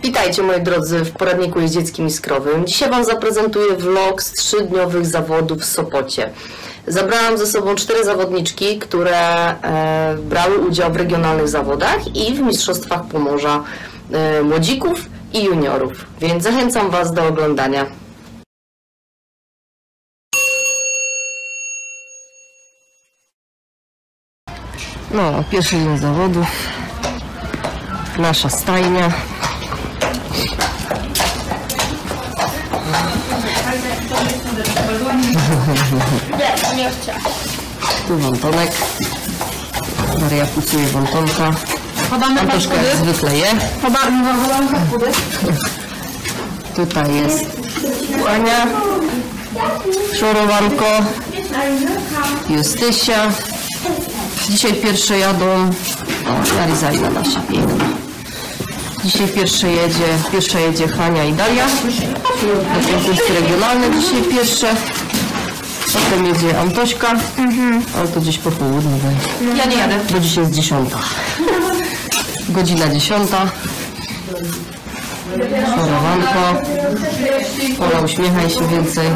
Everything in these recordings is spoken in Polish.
Witajcie moi drodzy w poradniku jeździeckim Iskrowym. Dzisiaj Wam zaprezentuję vlog z 3-dniowych zawodów w Sopocie. Zabrałam ze sobą 4 zawodniczki, które brały udział w regionalnych zawodach i w mistrzostwach Pomorza młodzików i juniorów. Więc zachęcam Was do oglądania. No, pierwszy dzień zawodów. Nasza stajnia. Tu wątonek. Maria pucuje wątonka. Antoszka jak zwykle je. Tutaj jest Ania, szorowanko, Justysia. Dzisiaj pierwsze jadą, Arizalina nasza piękna. Dzisiaj pierwsza jedzie Hania i Daria. Na konkursy regionalne dzisiaj pierwsze. Potem jedzie Antośka, ale to gdzieś po południu. Ja nie jadę. Bo dzisiaj jest 10. Godzina 10. Szorowanko. Ola, uśmiechaj się więcej.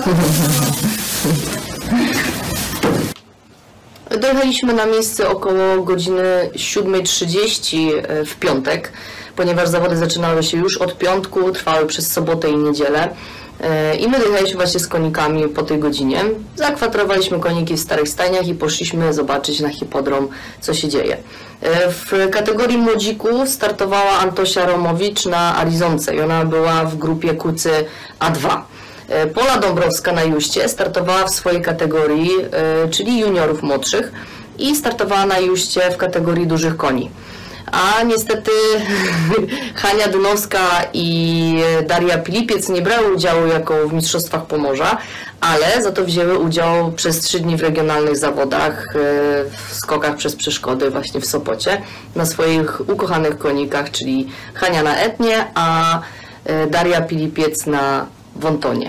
Dojechaliśmy na miejsce około godziny 7:30 w piątek, ponieważ zawody zaczynały się już od piątku, trwały przez sobotę i niedzielę. I my dojechaliśmy właśnie z konikami po tej godzinie. Zakwaterowaliśmy koniki w starych stajniach i poszliśmy zobaczyć na hipodrom, co się dzieje. W kategorii młodzików startowała Antosia Romowicz na Arizonce i ona była w grupie kucy A2. Pola Dąbrowska na Juście startowała w swojej kategorii, czyli juniorów młodszych, i startowała na Juście w kategorii dużych koni. A niestety Hania Dynowska i Daria Pilipiec nie brały udziału jako w mistrzostwach Pomorza, ale za to wzięły udział przez 3 dni w regionalnych zawodach, w skokach przez przeszkody właśnie w Sopocie, na swoich ukochanych konikach, czyli Hania na Etnie, a Daria Pilipiec na Wontonie.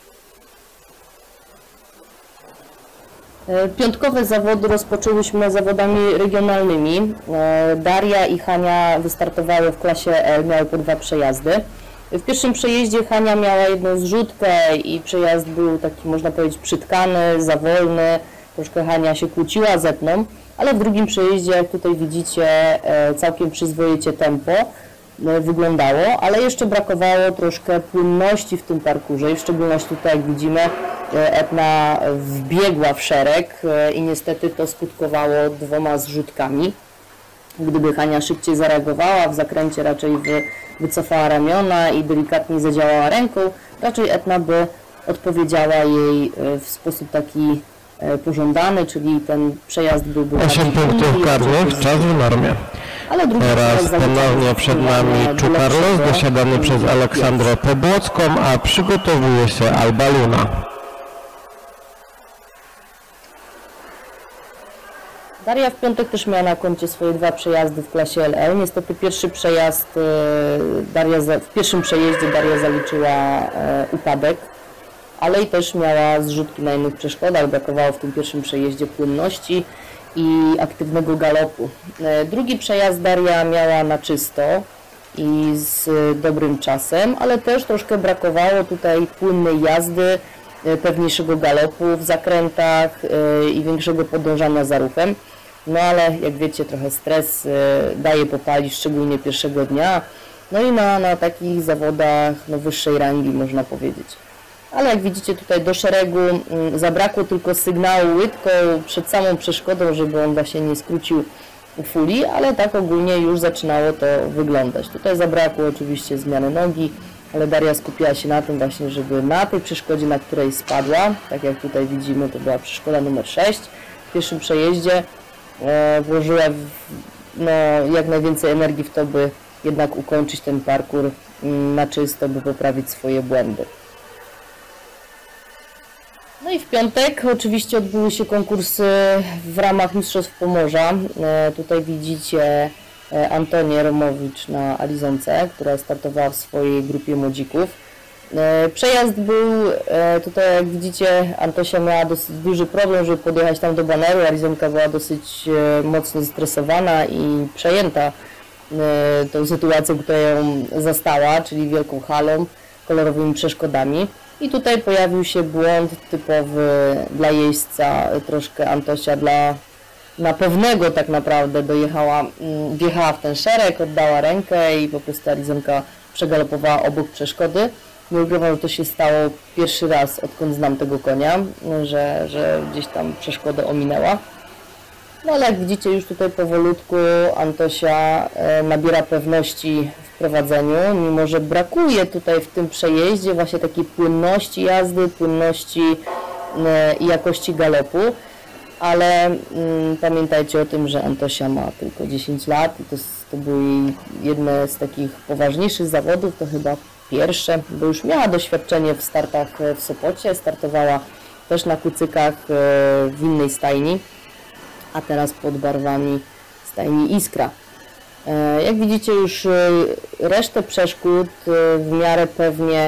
Piątkowe zawody rozpoczęłyśmy zawodami regionalnymi. Daria i Hania wystartowały w klasie L, miały po 2 przejazdy. W pierwszym przejeździe Hania miała jedną zrzutkę i przejazd był taki, można powiedzieć, przytkany, za wolny. Troszkę Hania się kłóciła ze mną, ale w drugim przejeździe, jak tutaj widzicie, całkiem przyzwoicie tempo wyglądało, ale jeszcze brakowało troszkę płynności w tym parkurze i w szczególności tutaj, jak widzimy, Etna wbiegła w szereg i niestety to skutkowało 2 zrzutkami. Gdyby Hania szybciej zareagowała, w zakręcie raczej wycofała ramiona i delikatnie zadziałała ręką, raczej Etna by odpowiedziała jej w sposób taki pożądany, czyli ten przejazd byłby 8 punktów karnych, czas w normie. Teraz ponownie przed nami Czukarlos, dosiadany przez Aleksandrę Pobłocką, a przygotowuje się Alba Luna. Daria w piątek też miała na koncie swoje 2 przejazdy w klasie LL. Niestety pierwszy przejazd, w pierwszym przejeździe Daria zaliczyła upadek, ale i też miała zrzutki na innych przeszkodach. Brakowało w tym pierwszym przejeździe płynności i aktywnego galopu. Drugi przejazd Daria miała na czysto i z dobrym czasem, ale też troszkę brakowało tutaj płynnej jazdy, pewniejszego galopu w zakrętach i większego podążania za ruchem. No ale jak wiecie, trochę stres daje popalić, szczególnie pierwszego dnia. No i na takich zawodach wyższej rangi, można powiedzieć. Ale jak widzicie, tutaj do szeregu zabrakło tylko sygnału łydką przed samą przeszkodą, żeby on właśnie nie skrócił ufuli, ale tak ogólnie już zaczynało to wyglądać. Tutaj zabrakło oczywiście zmiany nogi, ale Daria skupiła się na tym właśnie, żeby na tej przeszkodzie, na której spadła, tak jak tutaj widzimy, to była przeszkoda numer 6, w pierwszym przejeździe włożyła jak najwięcej energii w to, by jednak ukończyć ten parkour na czysto, by poprawić swoje błędy. No i w piątek oczywiście odbyły się konkursy w ramach Mistrzostw Pomorza. Tutaj widzicie Antonię Romowicz na Arizonce, która startowała w swojej grupie młodzików. Przejazd był, tutaj jak widzicie, Antosia miała dosyć duży problem, żeby podjechać tam do baneru. Arizonka była dosyć mocno zestresowana i przejęta tą sytuację, która ją zastała, czyli wielką halą, kolorowymi przeszkodami. I tutaj pojawił się błąd typowy dla jeźdźca, troszkę Antosia na pewnego tak naprawdę wjechała w ten szereg, oddała rękę i po prostu Arizonka przegalopowała obok przeszkody. Nie ukrywam, że to się stało pierwszy raz, odkąd znam tego konia, że gdzieś tam przeszkodę ominęła. No ale jak widzicie, już tutaj powolutku Antosia nabiera pewności w prowadzeniu, mimo że brakuje tutaj w tym przejeździe właśnie takiej płynności jazdy, płynności i jakości galopu. Ale pamiętajcie o tym, że Antosia ma tylko 10 lat i to były jedne z takich poważniejszych zawodów, to chyba pierwsze, bo już miała doświadczenie w startach w Sopocie, startowała też na kucykach w innej stajni, a teraz pod barwami stajni Iskra. Jak widzicie, już resztę przeszkód w miarę pewnie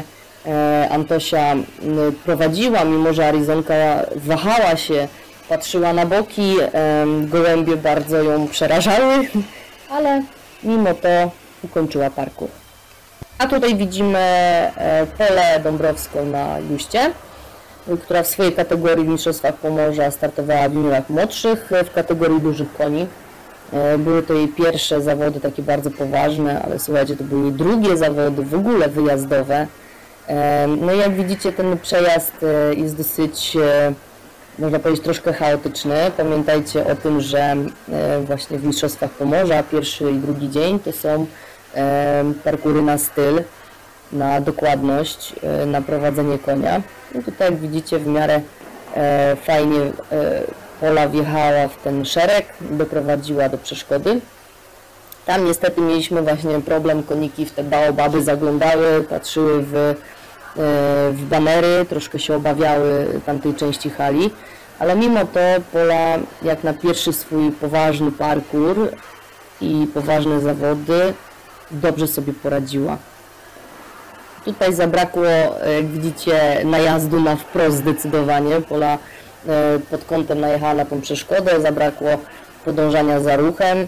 Antosia prowadziła, mimo że Arizonka wahała się, patrzyła na boki, gołębie bardzo ją przerażały, ale mimo to ukończyła parkour. A tutaj widzimy Polę Dąbrowską na Juście, która w swojej kategorii w Mistrzostwach Pomorza startowała w juniorach młodszych w kategorii dużych koni. Były to jej pierwsze zawody takie bardzo poważne, ale słuchajcie, to były jej drugie zawody w ogóle wyjazdowe. No i jak widzicie, ten przejazd jest dosyć, można powiedzieć, troszkę chaotyczny. Pamiętajcie o tym, że właśnie w Mistrzostwach Pomorza pierwszy i drugi dzień to są parkury na styl, na dokładność, na prowadzenie konia. I tutaj jak widzicie, w miarę fajnie Pola wjechała w ten szereg, doprowadziła do przeszkody. Tam niestety mieliśmy właśnie problem, koniki w te baobaby zaglądały, patrzyły w banery, troszkę się obawiały tamtej części hali, ale mimo to Pola jak na pierwszy swój poważny parkour i poważne zawody dobrze sobie poradziła. Tutaj zabrakło, jak widzicie, najazdu na wprost zdecydowanie. Pola pod kątem najechała na tą przeszkodę, zabrakło podążania za ruchem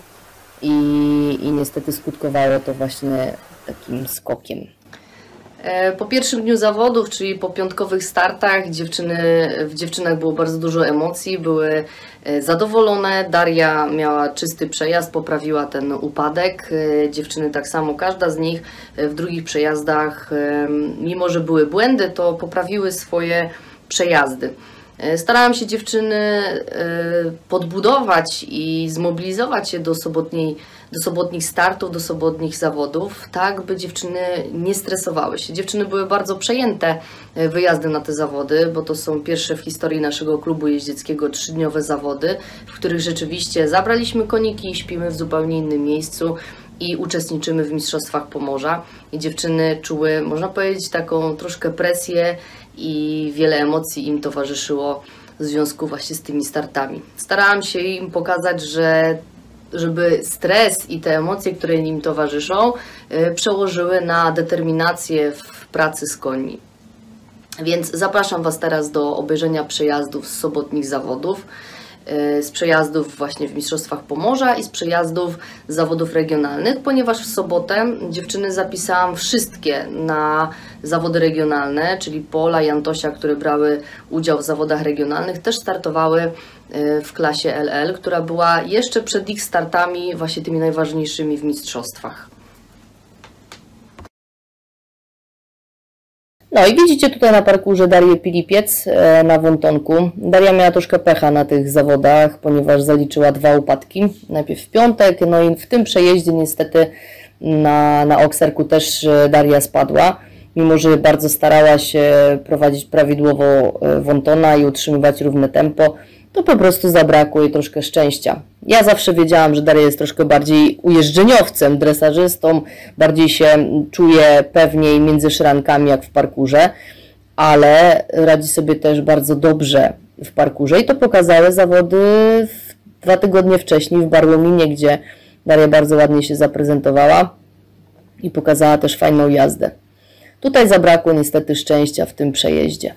i niestety skutkowało to właśnie takim skokiem. Po pierwszym dniu zawodów, czyli po piątkowych startach, w dziewczynach było bardzo dużo emocji, były zadowolone. Daria miała czysty przejazd, poprawiła ten upadek. Dziewczyny tak samo, każda z nich w drugich przejazdach, mimo że były błędy, to poprawiły swoje przejazdy. Starałam się dziewczyny podbudować i zmobilizować się do sobotnich startów, do sobotnich zawodów, tak by dziewczyny nie stresowały się. Dziewczyny były bardzo przejęte wyjazdem na te zawody, bo to są pierwsze w historii naszego klubu jeździeckiego 3-dniowe zawody, w których rzeczywiście zabraliśmy koniki, śpimy w zupełnie innym miejscu i uczestniczymy w Mistrzostwach Pomorza. I dziewczyny czuły, można powiedzieć, taką troszkę presję i wiele emocji im towarzyszyło w związku właśnie z tymi startami. Starałam się im pokazać, żeby stres i te emocje, które im towarzyszą, przełożyły na determinację w pracy z końmi. Więc zapraszam Was teraz do obejrzenia przejazdów z sobotnich zawodów, z przejazdów właśnie w Mistrzostwach Pomorza i z przejazdów z zawodów regionalnych, ponieważ w sobotę dziewczyny zapisałam wszystkie na zawody regionalne, czyli Pola i Antosia, które brały udział w zawodach regionalnych, też startowały w klasie LL, która była jeszcze przed ich startami właśnie tymi najważniejszymi w mistrzostwach. No i widzicie tutaj na parkurze Darię Pilipiec na wątonku. Daria miała troszkę pecha na tych zawodach, ponieważ zaliczyła 2 upadki. Najpierw w piątek, no i w tym przejeździe niestety na Okserku też Daria spadła. Mimo że bardzo starała się prowadzić prawidłowo wątona i utrzymywać równe tempo, to po prostu zabrakło jej troszkę szczęścia. Ja zawsze wiedziałam, że Daria jest troszkę bardziej ujeżdżeniowcem, dresażystą, bardziej się czuje pewniej między szrankami jak w parkurze, ale radzi sobie też bardzo dobrze w parkurze i to pokazały zawody 2 tygodnie wcześniej w Barłominie, gdzie Daria bardzo ładnie się zaprezentowała i pokazała też fajną jazdę. Tutaj zabrakło niestety szczęścia w tym przejeździe.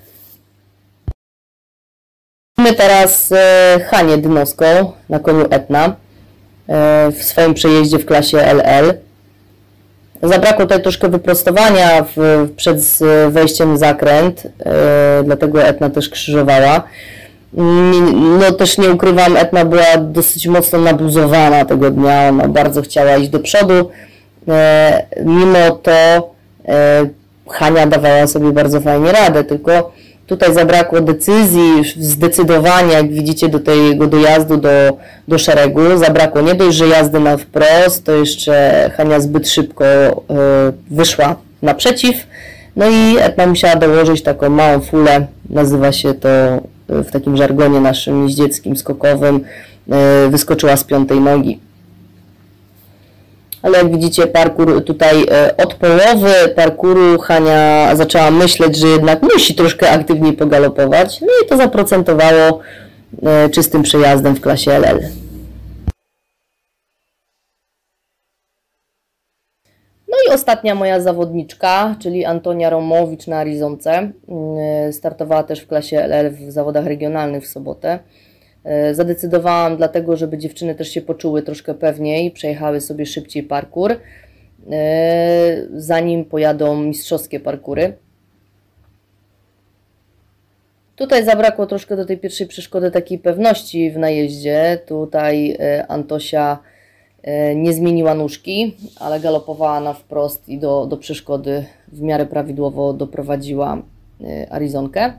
Mamy teraz Hanię Dynowską na koniu Etna. w swoim przejeździe w klasie LL. Zabrakło tutaj troszkę wyprostowania przed wejściem w zakręt, dlatego Etna też krzyżowała. No też nie ukrywam, Etna była dosyć mocno nabuzowana tego dnia, ona bardzo chciała iść do przodu. Mimo to Hania dawała sobie bardzo fajnie radę, tylko tutaj zabrakło decyzji, zdecydowania, jak widzicie, do tego dojazdu do szeregu. Zabrakło nie dość, że jazdy na wprost, to jeszcze Hania zbyt szybko wyszła naprzeciw. No i Etna musiała dołożyć taką małą fulę, nazywa się to w takim żargonie naszym jeździeckim, skokowym, wyskoczyła z piątej nogi. Ale jak widzicie, parkour tutaj od połowy parkouru Hania zaczęła myśleć, że jednak musi troszkę aktywniej pogalopować. No i to zaprocentowało czystym przejazdem w klasie LL. No i ostatnia moja zawodniczka, czyli Antonia Romowicz na Arizonce. Startowała też w klasie LL w zawodach regionalnych w sobotę. Zadecydowałam dlatego, żeby dziewczyny też się poczuły troszkę pewniej, przejechały sobie szybciej parkour, zanim pojadą mistrzowskie parkoury. Tutaj zabrakło troszkę do tej pierwszej przeszkody takiej pewności w najeździe. Tutaj Antosia nie zmieniła nóżki, ale galopowała na wprost i do przeszkody w miarę prawidłowo doprowadziła Arizonkę.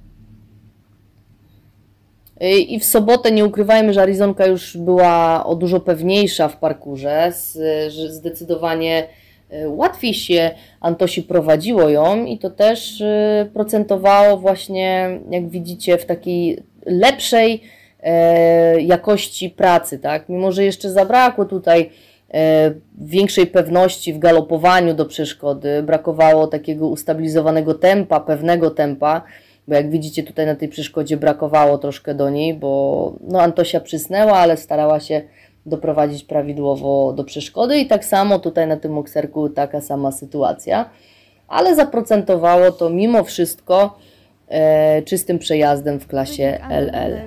I w sobotę nie ukrywajmy, że Arizonka już była o dużo pewniejsza w parkurze, że zdecydowanie łatwiej się Antosi prowadziło ją i to też procentowało właśnie, jak widzicie, w takiej lepszej jakości pracy, tak? Mimo że jeszcze zabrakło tutaj większej pewności w galopowaniu do przeszkody, brakowało takiego ustabilizowanego tempa, pewnego tempa, bo jak widzicie tutaj na tej przeszkodzie brakowało troszkę do niej, bo no Antosia przysnęła, ale starała się doprowadzić prawidłowo do przeszkody i tak samo tutaj na tym okserku taka sama sytuacja, ale zaprocentowało to mimo wszystko czystym przejazdem w klasie LL.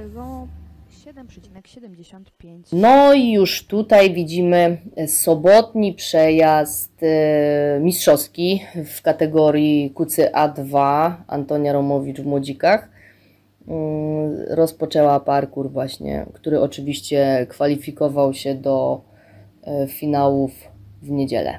7,75. No i już tutaj widzimy sobotni przejazd mistrzowski w kategorii QCA2 Antonia Romowicz w młodzikach. Rozpoczęła parkour właśnie, który oczywiście kwalifikował się do finałów w niedzielę.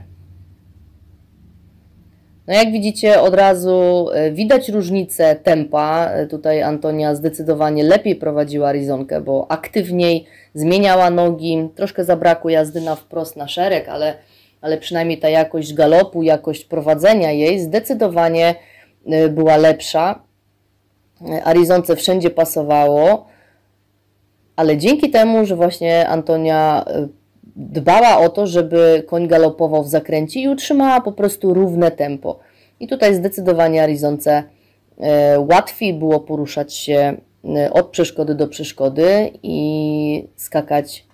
No jak widzicie, od razu widać różnicę tempa. Tutaj Antonia zdecydowanie lepiej prowadziła Arizonkę, bo aktywniej zmieniała nogi. Troszkę zabrakło jazdy na wprost na szereg, ale przynajmniej ta jakość galopu, jakość prowadzenia jej zdecydowanie była lepsza. Arizonce wszędzie pasowało, ale dzięki temu, że właśnie Antonia dbała o to, żeby koń galopował w zakręcie i utrzymała po prostu równe tempo. I tutaj zdecydowanie Arizonce łatwiej było poruszać się od przeszkody do przeszkody i skakać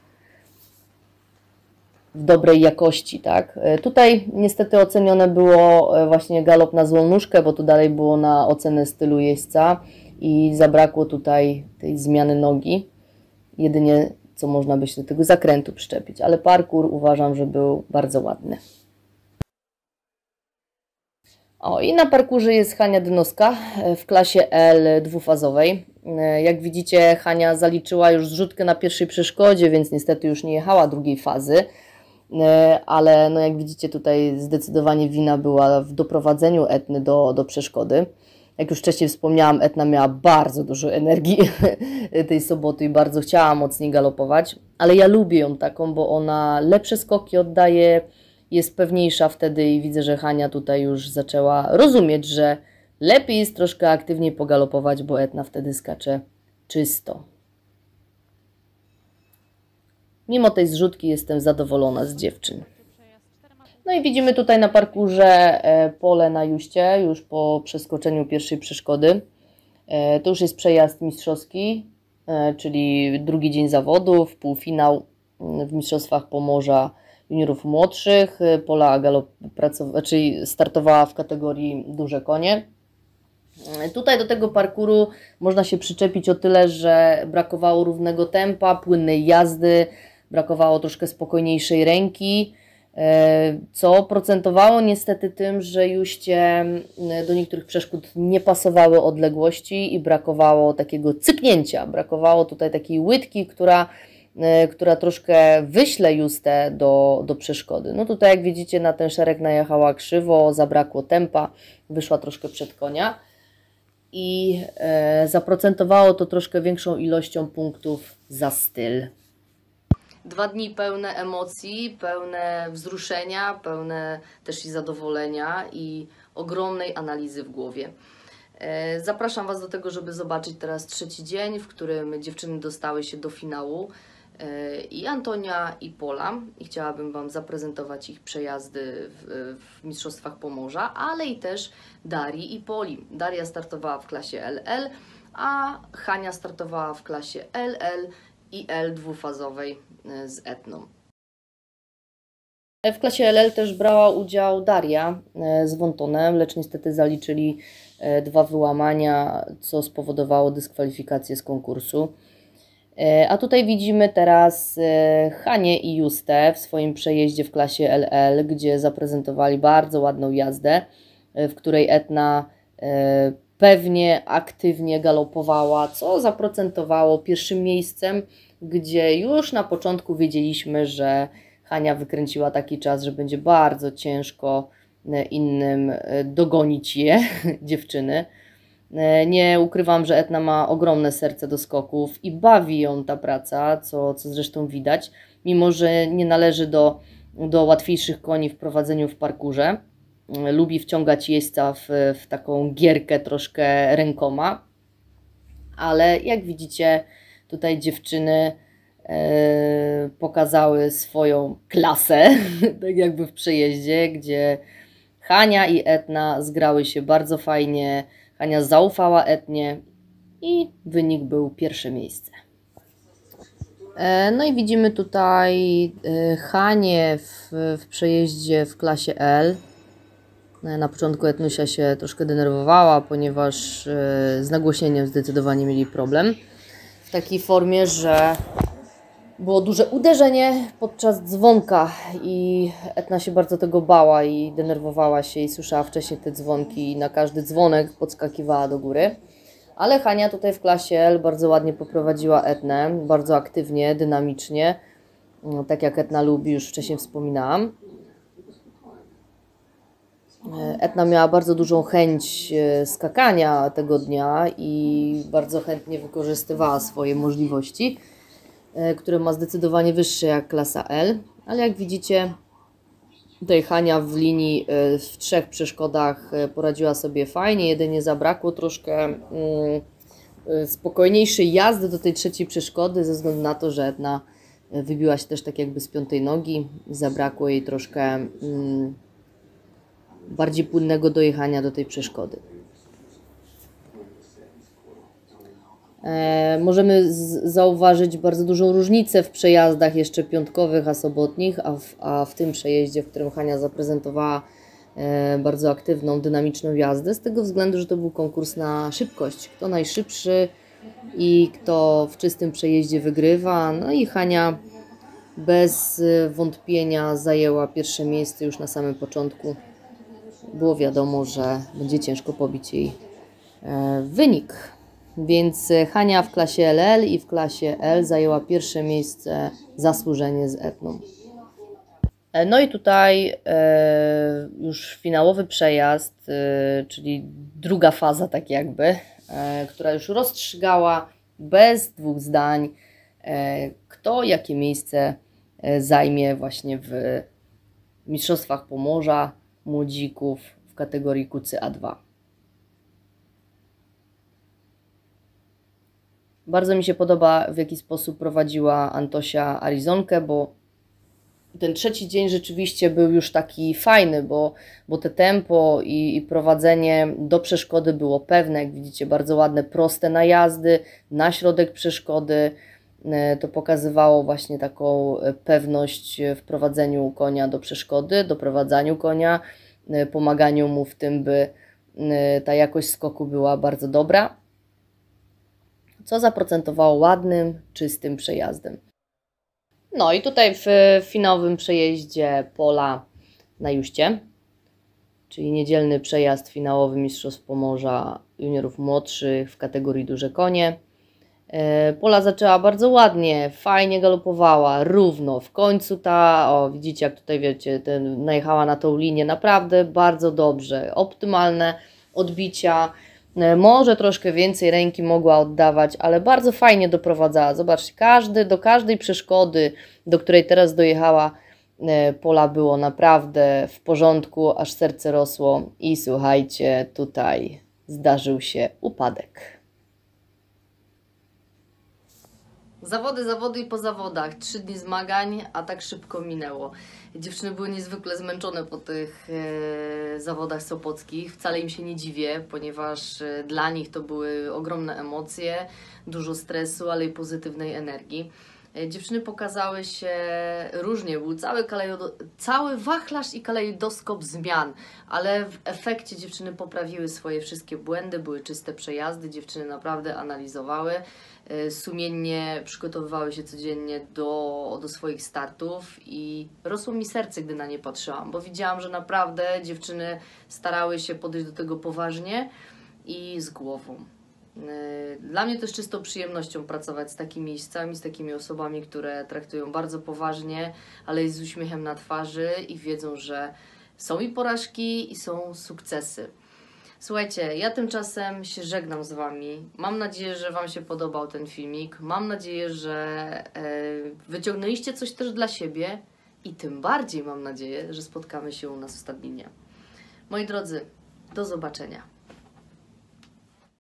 w dobrej jakości, tak? Tutaj niestety ocenione było właśnie galop na złą nóżkę, bo tu dalej było na ocenę stylu jeźdźca i zabrakło tutaj tej zmiany nogi. Jedynie co można by się do tego zakrętu przyczepić, ale parkour uważam, że był bardzo ładny. O, i na parkurze jest Hania Dynowska w klasie L dwufazowej. Jak widzicie, Hania zaliczyła już zrzutkę na pierwszej przeszkodzie, więc niestety już nie jechała drugiej fazy, ale no jak widzicie, tutaj zdecydowanie wina była w doprowadzeniu Etny do przeszkody. Jak już wcześniej wspomniałam, Etna miała bardzo dużo energii tej soboty i bardzo chciała mocniej galopować, ale ja lubię ją taką, bo ona lepsze skoki oddaje, jest pewniejsza wtedy i widzę, że Hania tutaj już zaczęła rozumieć, że lepiej jest troszkę aktywniej pogalopować, bo Etna wtedy skacze czysto. Mimo tej zrzutki jestem zadowolona z dziewczyn. No i widzimy tutaj na parkurze pole na Juście, już po przeskoczeniu pierwszej przeszkody. To już jest przejazd mistrzowski, czyli drugi dzień zawodów, półfinał w Mistrzostwach Pomorza juniorów młodszych. Pola czyli startowała w kategorii duże konie. Tutaj do tego parkuru można się przyczepić o tyle, że brakowało równego tempa, płynnej jazdy. brakowało troszkę spokojniejszej ręki, co procentowało niestety tym, że Juście do niektórych przeszkód nie pasowały odległości i brakowało takiego cyknięcia, brakowało tutaj takiej łydki, która troszkę wyśle Justę do przeszkody. No tutaj jak widzicie na ten szereg najechała krzywo, zabrakło tempa, wyszła troszkę przed konia i zaprocentowało to troszkę większą ilością punktów za styl. 2 dni pełne emocji, pełne wzruszenia, pełne też i zadowolenia i ogromnej analizy w głowie. Zapraszam Was do tego, żeby zobaczyć teraz 3. dzień, w którym dziewczyny dostały się do finału. I Antonia, i Pola. I chciałabym Wam zaprezentować ich przejazdy w Mistrzostwach Pomorza, ale i też Darii i Poli. Daria startowała w klasie LL, a Hania startowała w klasie LL i L dwufazowej z Etną. W klasie LL też brała udział Daria z Wontonem, lecz niestety zaliczyli 2 wyłamania, co spowodowało dyskwalifikację z konkursu. A tutaj widzimy teraz Hanię i Justę w swoim przejeździe w klasie LL, gdzie zaprezentowali bardzo ładną jazdę, w której Etna pewnie, aktywnie galopowała, co zaprocentowało pierwszym miejscem, gdzie już na początku wiedzieliśmy, że Hania wykręciła taki czas, że będzie bardzo ciężko innym dogonić je, dziewczyny. Nie ukrywam, że Etna ma ogromne serce do skoków i bawi ją ta praca, co zresztą widać, mimo że nie należy do łatwiejszych koni w prowadzeniu w parkurze. Lubi wciągać jeźdźca w taką gierkę troszkę rękoma, ale jak widzicie, tutaj dziewczyny pokazały swoją klasę, tak jakby w przejeździe, gdzie Hania i Etna zgrały się bardzo fajnie. Hania zaufała Etnie i wynik był 1. miejsce. No i widzimy tutaj Hanię w przejeździe w klasie L. Na początku Etnusia się troszkę denerwowała, ponieważ z nagłośnieniem zdecydowanie mieli problem. W takiej formie, że było duże uderzenie podczas dzwonka i Etna się bardzo tego bała i denerwowała się i słyszała wcześniej te dzwonki i na każdy dzwonek podskakiwała do góry. Ale Hania tutaj w klasie L bardzo ładnie poprowadziła Etnę, bardzo aktywnie, dynamicznie, tak jak Etna lubi, już wcześniej wspominałam. Etna miała bardzo dużą chęć skakania tego dnia i bardzo chętnie wykorzystywała swoje możliwości, które ma zdecydowanie wyższe jak klasa L, ale jak widzicie tutaj Hania w linii w 3 przeszkodach poradziła sobie fajnie, jedynie zabrakło troszkę spokojniejszej jazdy do tej 3. przeszkody ze względu na to, że Etna wybiła się też tak jakby z 5. nogi, zabrakło jej troszkę bardziej płynnego dojechania do tej przeszkody. Możemy zauważyć bardzo dużą różnicę w przejazdach jeszcze piątkowych, a sobotnich, a w tym przejeździe, w którym Hania zaprezentowała bardzo aktywną, dynamiczną jazdę, z tego względu, że to był konkurs na szybkość. Kto najszybszy i kto w czystym przejeździe wygrywa. No i Hania bez wątpienia zajęła 1. miejsce już na samym początku. Było wiadomo, że będzie ciężko pobić jej wynik. Więc Hania w klasie LL i w klasie L zajęła 1. miejsce zasłużenie z Etną. No i tutaj już finałowy przejazd, czyli druga faza tak jakby, która już rozstrzygała bez 2 zdań, kto jakie miejsce zajmie właśnie w Mistrzostwach Pomorza młodzików w kategorii QCA2. Bardzo mi się podoba, w jaki sposób prowadziła Antosia Arizonkę, bo ten 3. dzień rzeczywiście był już taki fajny, bo te tempo i prowadzenie do przeszkody było pewne. Jak widzicie, bardzo ładne, proste najazdy na środek przeszkody. To pokazywało właśnie taką pewność w prowadzeniu konia do przeszkody, doprowadzaniu konia, pomaganiu mu w tym, by ta jakość skoku była bardzo dobra, co zaprocentowało ładnym, czystym przejazdem. No i tutaj w finałowym przejeździe Pola na Juście, czyli niedzielny przejazd finałowy Mistrzostw Pomorza juniorów młodszych w kategorii duże konie. Pola zaczęła bardzo ładnie, fajnie galopowała, równo. W końcu widzicie jak tutaj wiecie, najechała na tą linię, naprawdę bardzo dobrze. Optymalne odbicia, może troszkę więcej ręki mogła oddawać, ale bardzo fajnie doprowadzała. Zobaczcie, do każdej przeszkody, do której teraz dojechała, Pola było naprawdę w porządku, aż serce rosło i słuchajcie, tutaj zdarzył się upadek. Zawody i po zawodach. 3 dni zmagań, a tak szybko minęło. Dziewczyny były niezwykle zmęczone po tych zawodach sopockich. Wcale im się nie dziwię, ponieważ dla nich to były ogromne emocje, dużo stresu, ale i pozytywnej energii. Dziewczyny pokazały się różnie, był cały wachlarz i kalejdoskop zmian, ale w efekcie dziewczyny poprawiły swoje wszystkie błędy, były czyste przejazdy, dziewczyny naprawdę analizowały, sumiennie przygotowywały się codziennie do swoich startów i rosło mi serce, gdy na nie patrzyłam, bo widziałam, że naprawdę dziewczyny starały się podejść do tego poważnie i z głową. Dla mnie też czystą przyjemnością pracować z takimi miejscami, z takimi osobami, które traktują bardzo poważnie, ale i z uśmiechem na twarzy i wiedzą, że są i porażki, i są sukcesy. Słuchajcie, ja tymczasem się żegnam z Wami. Mam nadzieję, że Wam się podobał ten filmik. Mam nadzieję, że wyciągnęliście coś też dla siebie i tym bardziej mam nadzieję, że spotkamy się u nas w Stadninie. Moi drodzy, do zobaczenia.